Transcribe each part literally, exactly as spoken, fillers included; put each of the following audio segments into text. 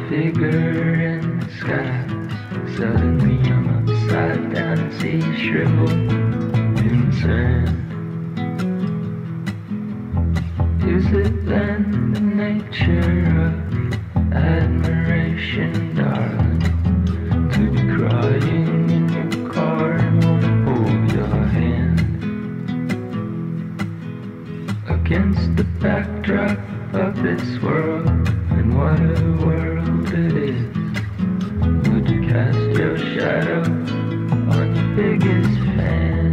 figure in the sky. Suddenly I'm upside down and see you shriveled in the sand. Is it then the nature of admiration, darling, to be crying in your car and wanna hold your hand against the backdrop of this world? And what a world it is. Would you cast your shadow on your biggest fan?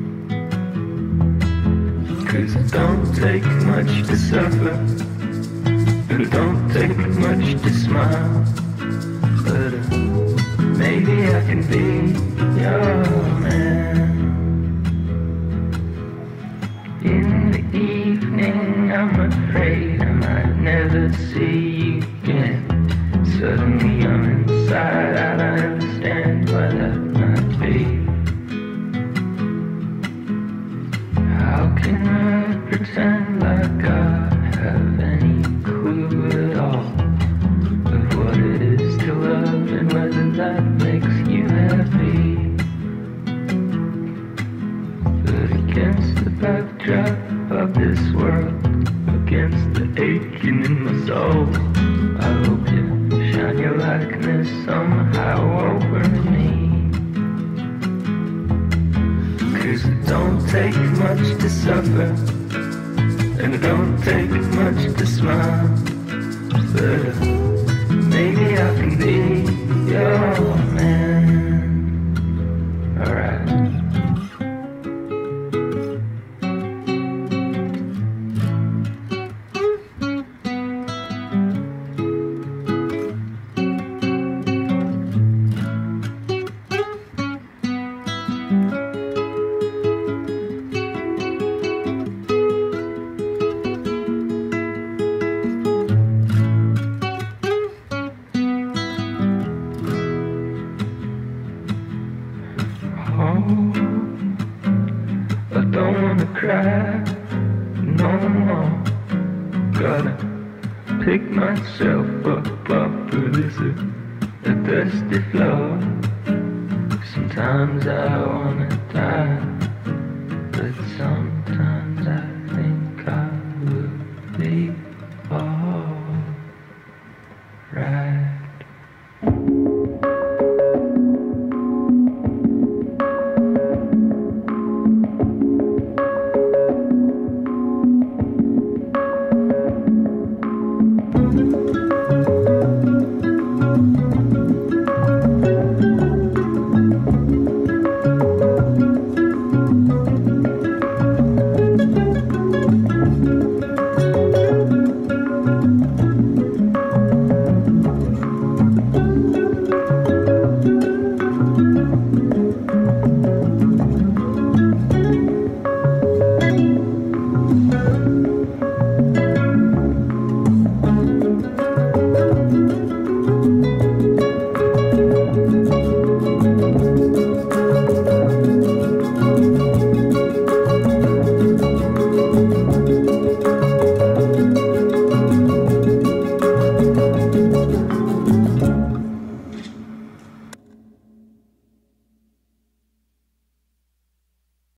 'Cause it don't take much to suffer, and it don't take much to smile, but uh, maybe I can be your man. In the evening I'm afraid I might never see you again. Suddenly I'm inside out, I understand why that might be. How can I pretend like I have any clue at all of what it is to love and whether that makes you happy? But against the backdrop of this world, against the aching in my soul, I hope you shine your likeness somehow over me. 'Cause it don't take much to suffer, and it don't take much to smile, but uh, maybe I can be your man. Alright. I don't wanna cry no more. Gotta pick myself up off of this a dusty floor. Sometimes I wanna die, but some